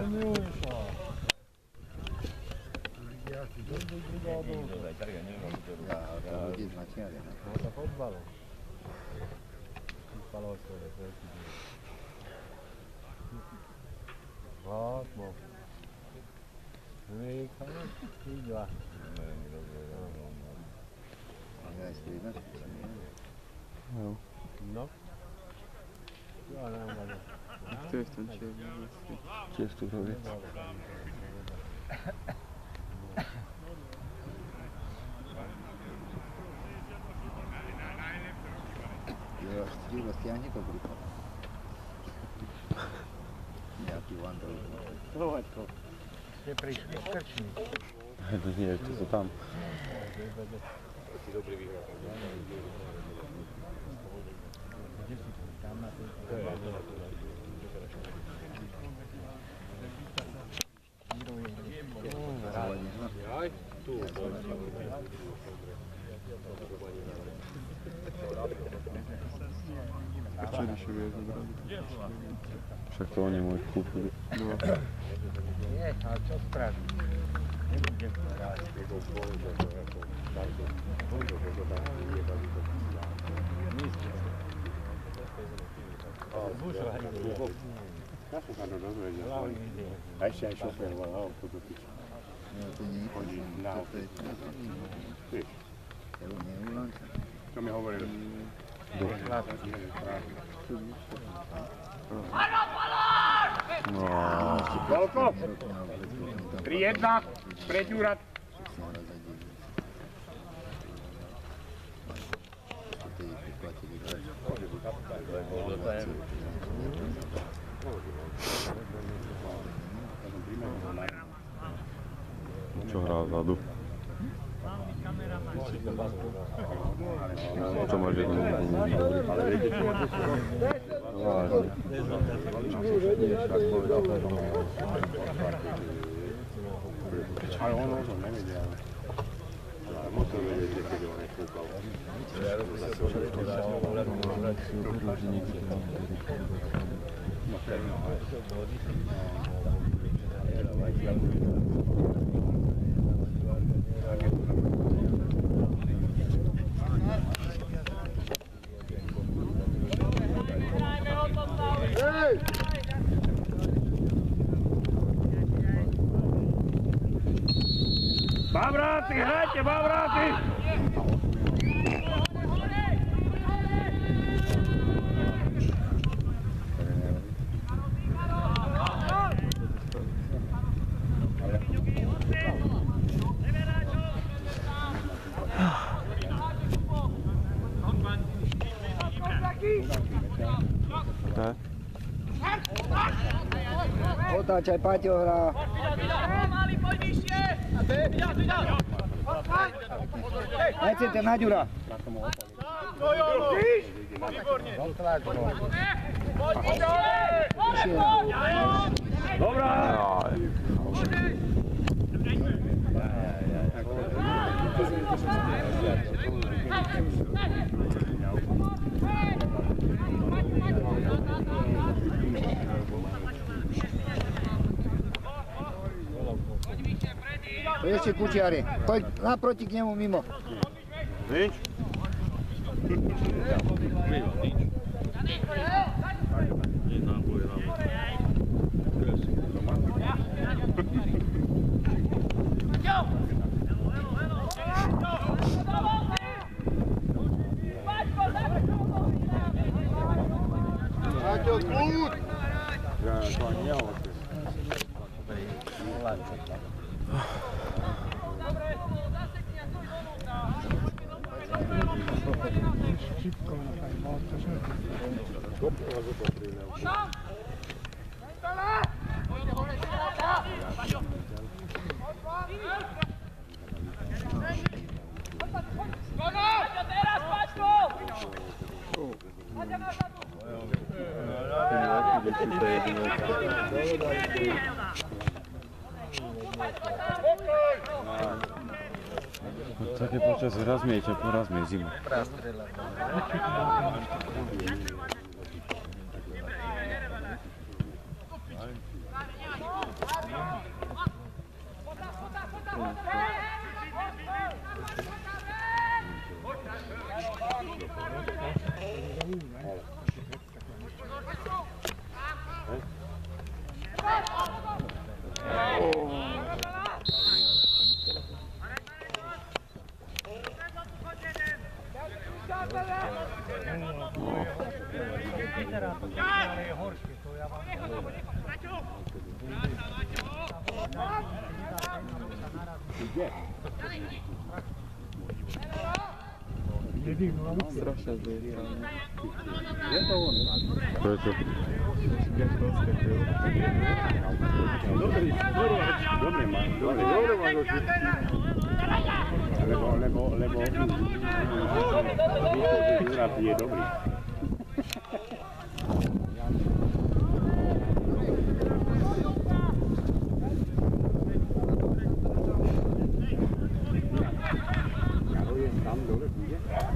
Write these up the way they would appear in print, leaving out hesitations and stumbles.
No. Ja nem vagyok. Često robiť. Julo stiahni to brucho. Nejaký vandal. Lovačko. Ste prišli z krčmy. To nie, to sú tam. Dobrý výhľad. Kde si to? Tam na to? Aj, tu. Však to oni môj kúpili. Nie, ale čo spraví? Nebudem to rád. A ešte aj šofér volal auto do piča. Chodí na auto. Vieš? Čo mi hovorili? Koľko? 3-1 pre Ďurát. Čo hrá vzadu? To máš jednu Ale ono to nevedia. Ale musím vedieť, keď ho nekúkal. Bavráci, hrajte, Bavráci! Otáčaj, Paťo hrá. Najcete na Ďura. Dobrá! Ešte Kučiari, poď naproti k nemu mimo. Nič? Paťo, kľud! Ja to ani nehovorím. Také počas raz mi je teplo, raz mi je zima. Kde? Strašne zlý. Je to on? Prečo? Dobrý, dobre má. Dobre máš oči. Lebo Jura je dobrý. Tam dole bude.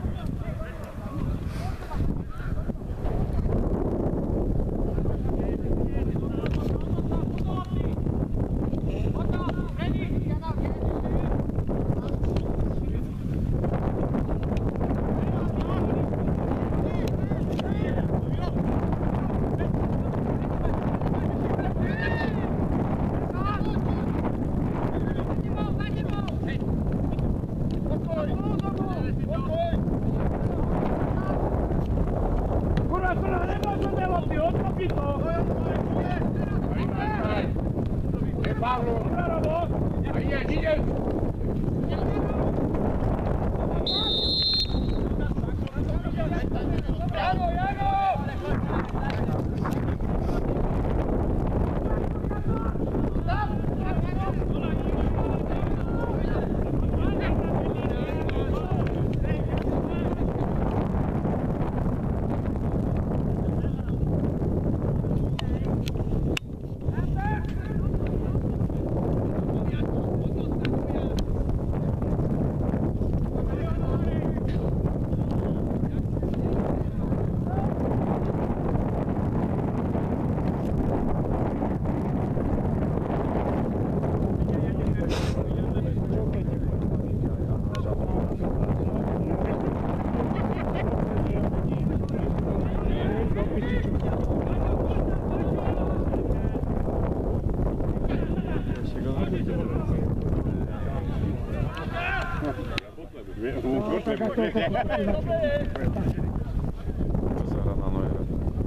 Zahra na Neuera.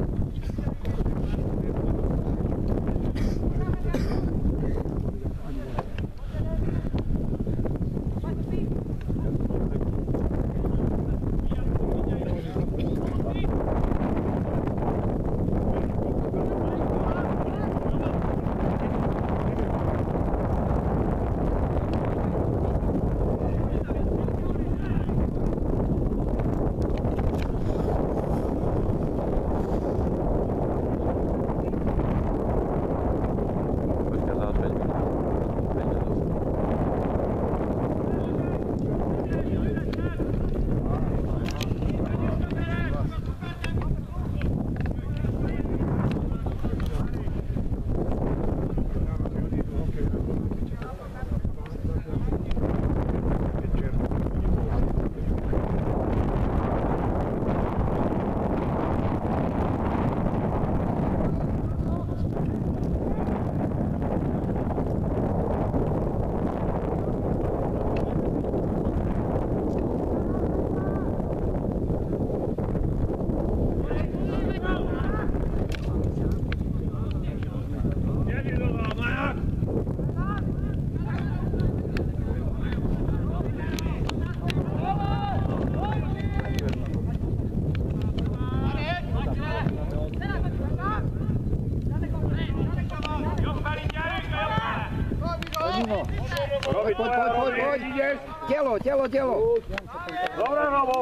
Poď. Telo. Dobre, Robo.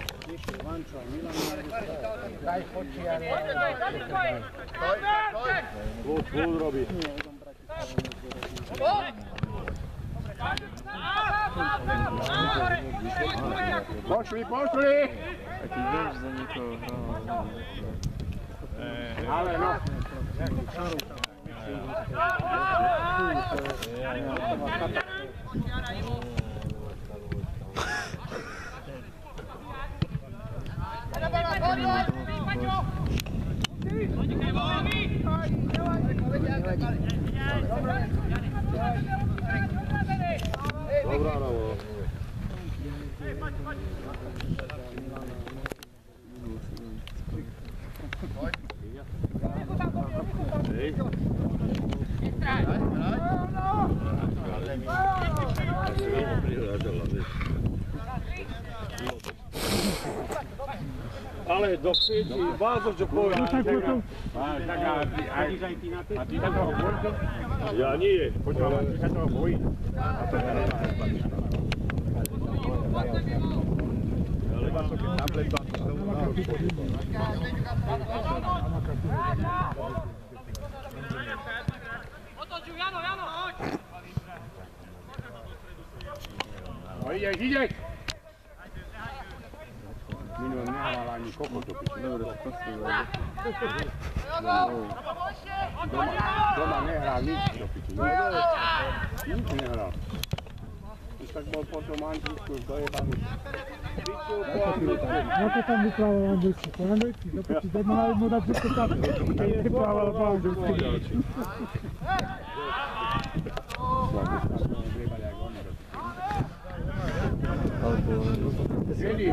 Daj počiare. Fúd robí. Pošli. A ty vieš za niekoho hral. Ale no. Dobrá, Robo. Ale do pieti, bardzo čo povedal. A ty sa toho bojíš? Ja nie. Počúvam, ty sa toho bojíš. No ideš! Minulé nehral ani kokot do piči. Dobre, spasilo. Doma nehral nič do piči. Nič nehral. Už tak bol potom angličku dojebaný. Ako tam vyplával angličku? Po angličky? Do piči, daj mali mu dať všetko tam. Keď vyplával po angličky. Žili.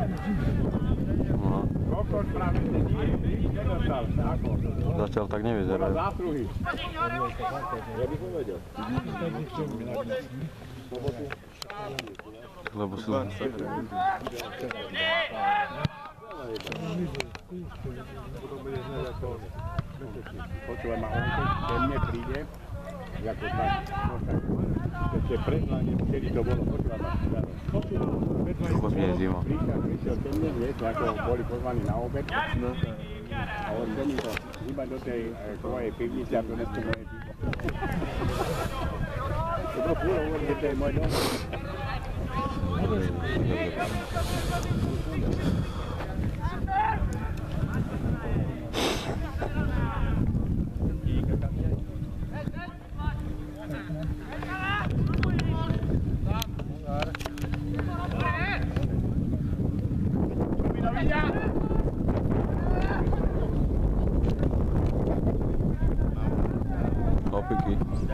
Kokot práve nedostal. Ako? Zatiaľ tak nevyzerá. Zásluhy. Ja bych povedal. Lebo sú... Počúvaj ma, on ke mne príde, ako tak, ešte prezvanie, kedy to bolo, počúvaj ma, Koľko mi je zima. prišiel ke mne, vieš, ako boli pozvaní na obed, a on mi to iba do tej tvojej pivnice a donesol moje pivo. To bolo púlo, že to je môj dom. Opiky.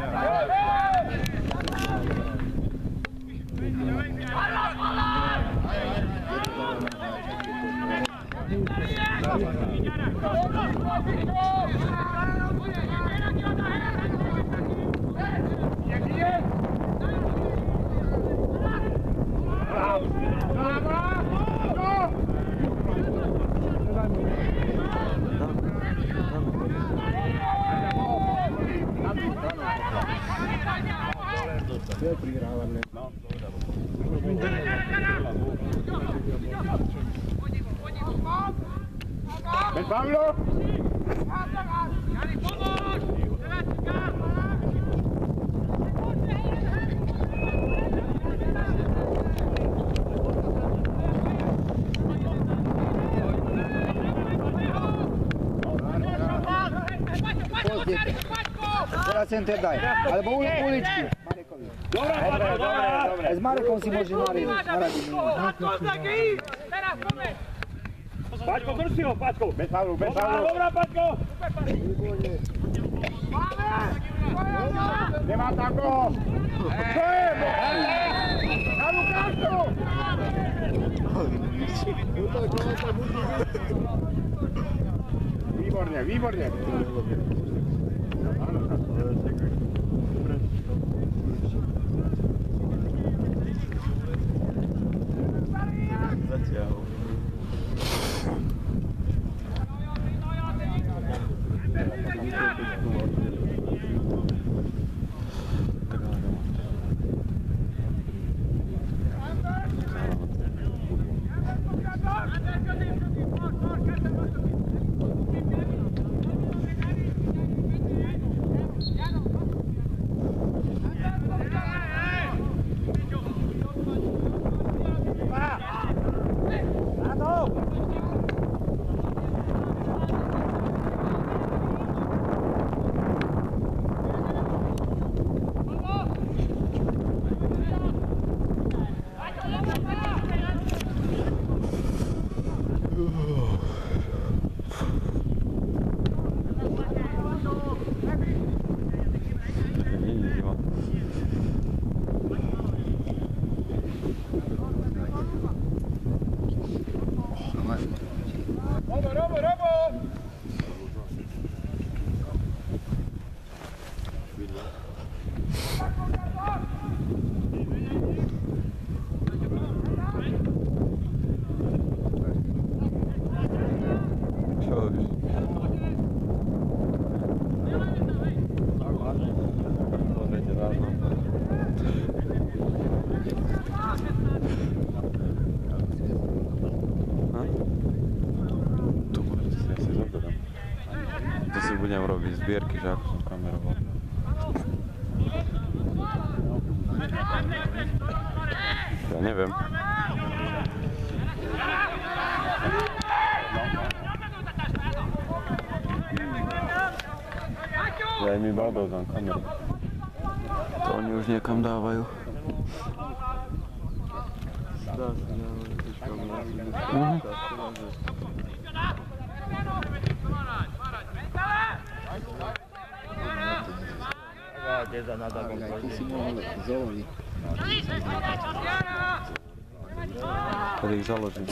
Ben Pablo! Teraz center daj, alebo uličky. Marekovi. Dobre. S Marekom si môže naradiť. Paťko, drž si ho, Paťko. Ben Pablo, Ben Pablo! Dobrá, Paťko. Nemá tako! Na Lukášu! Výborne, výborne! Zatiaľ. zbierky, že ako som kameroval. Ja neviem. Ja aj mi baldol tam kameru. To oni už niekam dávajú. Dá sa, Deza na davom Aj ty si mohol zelený. Keď ich založím.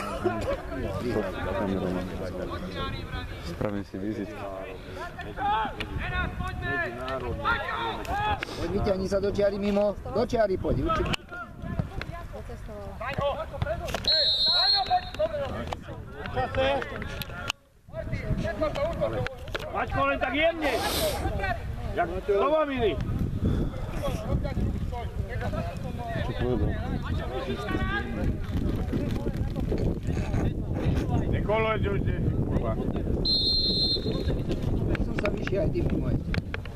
Spravím si vizitky. Poď vyťahni sa do čiary mimo. Do čiary poď. Maťko, len tak jemne! Jak to mamili? Čo povedal? Nikolo, že už nie. Som sa vyššie aj ty mimo ešte.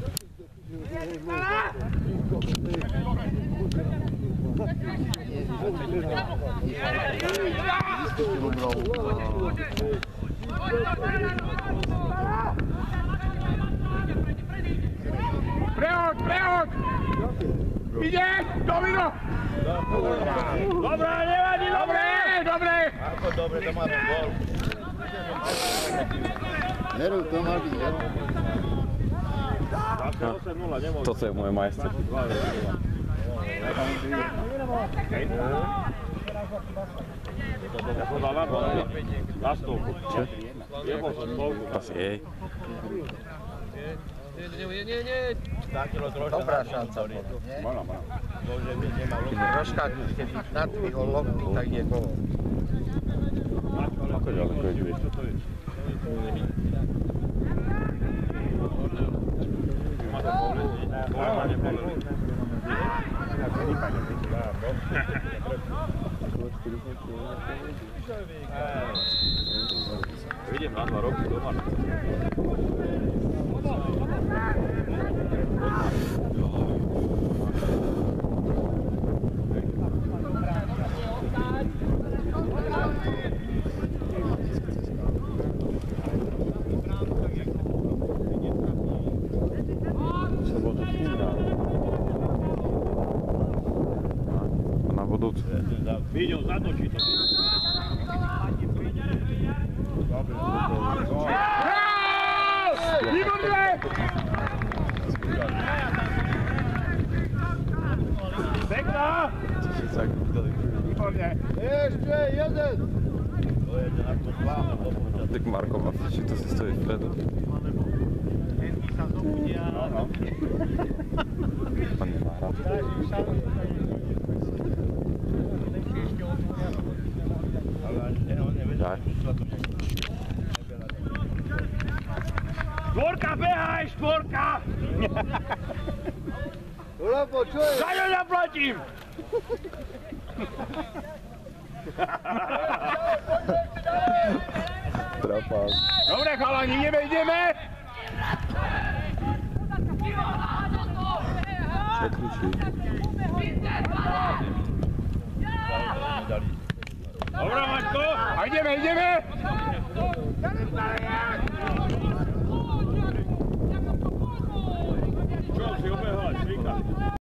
Prehod, prehod! Ideš, Domino! Dobre, nevadí, dobre, dobre! Ako dobre, to máme gól. Veru, to mal byť, veru. Toto je moje majster. Ja som dal na gól, na stolku. Čo? Jebol som stolku. Asi jej. Dobrá šanca. Troška, keď nadvihol loptu, tak je gól. Ako ďaleko je dvě? Idem na 2 roky doma. Na budúcu. Videl, zatočí to. Výborné! Pekná! Výborné! Ešte jeden! Tak Marko má či to si stojí vpredu. Pan nemá rád. Daj. Štvorka, behaj, štvorka! Lebo, čo je? Za ňu zaplatím! Trapás. Dobre, chalani, ideme! Čo kričí? Dobre, Maťko! A ideme! Čo si obehať, Svika?